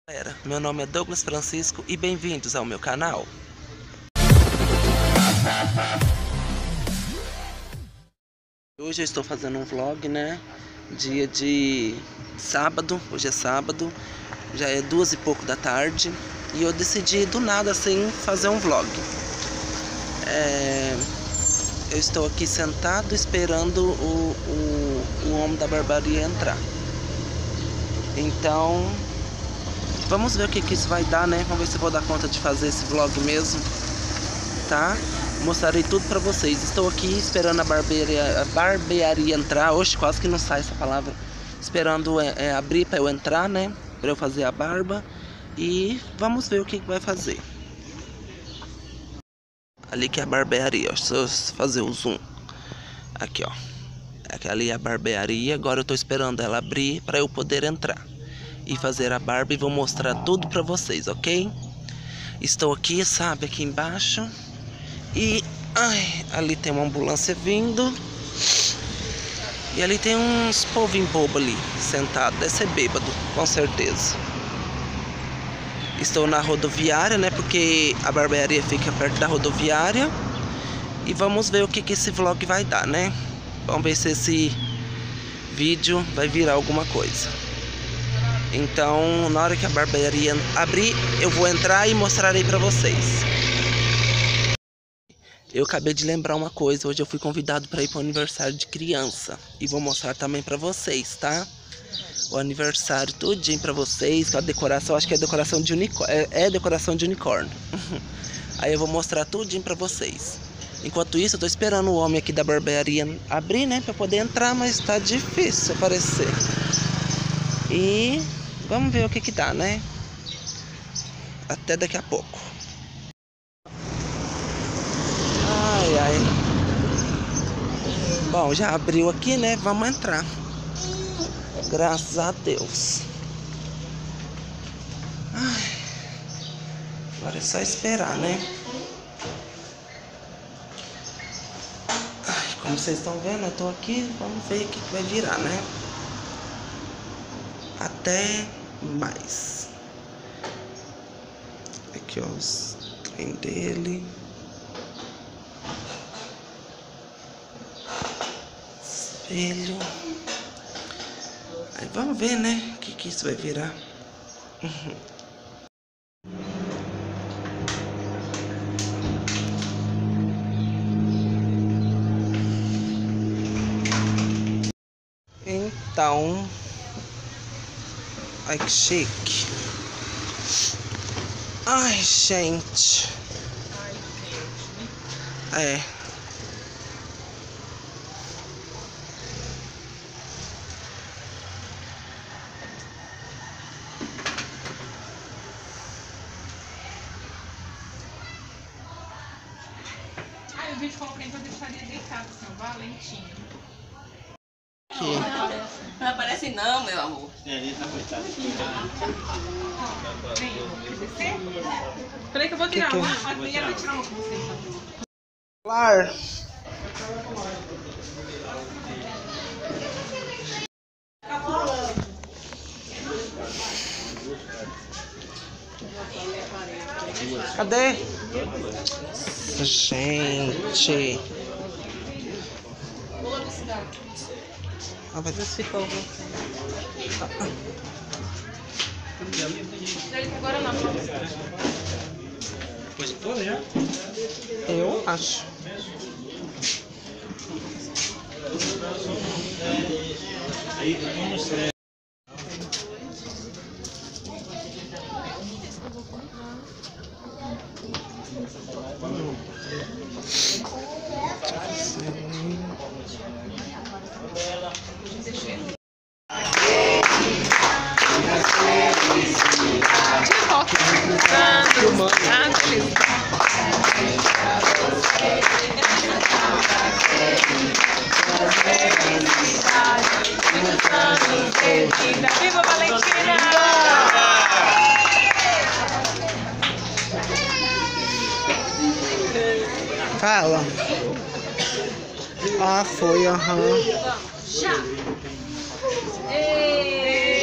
Galera, meu nome é Douglas Francisco e bem-vindos ao meu canal. Hoje eu estou fazendo um vlog, né? Dia de sábado, hoje é sábado, já é 2 e pouco da tarde e eu decidi do nada assim fazer um vlog. Eu estou aqui sentado esperando o homem da barbearia entrar. Então, vamos ver o que isso vai dar, né? Vamos ver se eu vou dar conta de fazer esse vlog mesmo, tá? Mostrarei tudo pra vocês. Estou aqui esperando a barbearia entrar. Oxe, quase que não sai essa palavra. Esperando abrir pra eu entrar, né? Pra eu fazer a barba. E vamos ver o que vai fazer. Ali que é a barbearia, ó. Deixa eu fazer o zoom. Aqui, ó. Ali é a barbearia. Agora eu tô esperando ela abrir pra eu poder entrar e fazer a barba, e vou mostrar tudo pra vocês, ok? Estou aqui, sabe, aqui embaixo. E ali tem uma ambulância vindo. E ali tem uns povinhos bobo ali, sentado. Deve ser bêbado, com certeza. Estou na rodoviária, né? Porque a barbearia fica perto da rodoviária. E vamos ver o que esse vlog vai dar, né? Vamos ver se esse vídeo vai virar alguma coisa. Então, na hora que a barbearia abrir, eu vou entrar e mostrarei pra vocês. Eu acabei de lembrar uma coisa. Hoje eu fui convidado para ir para o aniversário de criança. E vou mostrar também pra vocês, tá? O aniversário tudinho pra vocês. Com a decoração, acho que é decoração de unicórnio. É decoração de unicórnio. Aí eu vou mostrar tudinho pra vocês. Enquanto isso, eu tô esperando o homem aqui da barbearia abrir, né? Pra poder entrar, mas tá difícil aparecer. E vamos ver o que dá, né? Até daqui a pouco. Ai. Bom, já abriu aqui, né? Vamos entrar. Graças a Deus. Agora é só esperar, né? Como vocês estão vendo, eu tô aqui. Vamos ver o que vai virar, né? Até mais. Aqui, ó, os trem dele. Espelho. Aí vamos ver, né? O que isso vai virar. Então, ai que chique. Ai, gente. É. O vídeo coloquei que eu deixaria deitado, assim, o Valentim. Não aparece não, meu amor. Vem, descer? Falei que eu vou tirar uma, mas ela vai tirar uma com você. Claro. Cadê? Gente. Vai ficou. Agora não. Pois foi, já? Eu acho. Aí, vamos ver. Viva Valentina! Fala. Ah, foi, aham. Já!